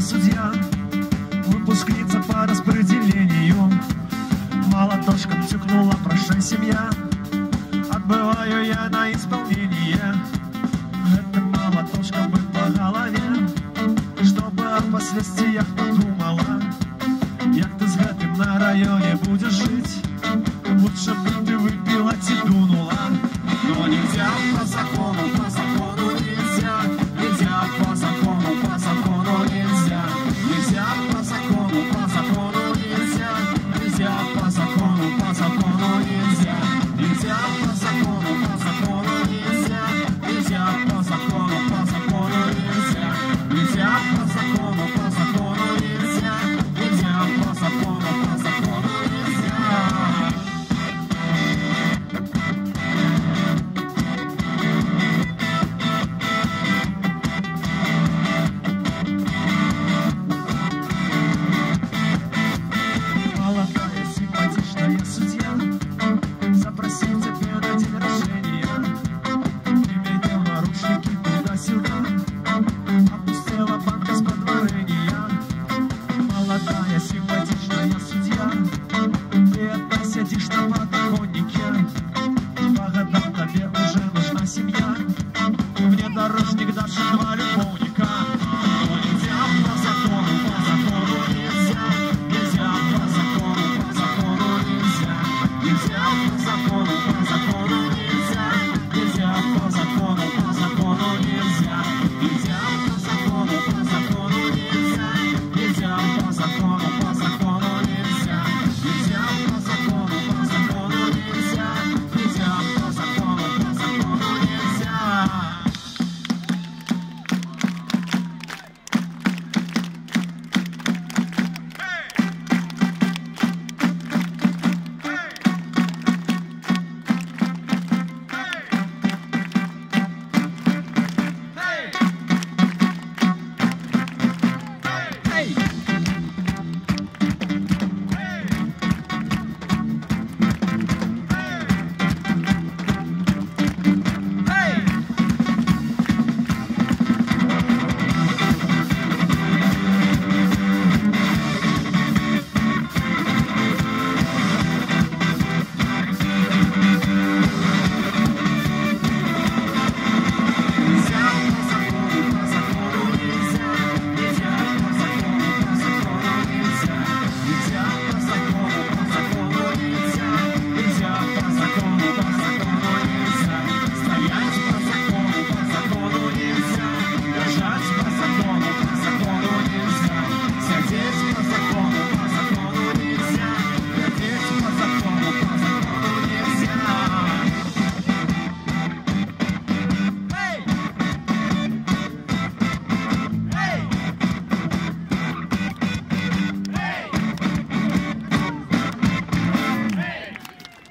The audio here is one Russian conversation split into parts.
судья, выпускница по распределению. Молоточком тюкнула, прощай, семья. Отбываю я на исполнение. Этим молоточком бы по голове, чтобы о последствиях подумала. Як ты с гэтым на районе будешь жить? Лучше бы ты выпила, тидунула. Но нельзя по закону нельзя. Нельзя по закону нельзя. Нельзя по закону нельзя. Нельзя по закону нельзя. Нельзя по закону нельзя. Нельзя по закону нельзя. Нельзя по закону нельзя. Нельзя по закону нельзя. Молодая, симпатичная судья запросил тебя на день рождения. Ты надел наручники туда-сюда, опустила банка с подворения. Молодая, симпатичная судья, ты опять сидишь на подоконнике. По годам тебе уже нужна семья, внедорожник даже 2 любовника. Но нельзя по закону нельзя. Нельзя по закону нельзя. Нельзя по закону нельзя. Нельзя по закону нельзя. Нельзя по закону нельзя. Нельзя по закону нельзя. Нельзя по закону нельзя. Нельзя по закону нельзя.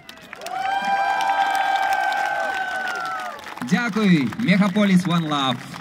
Дякую, Мегаполіс One Love.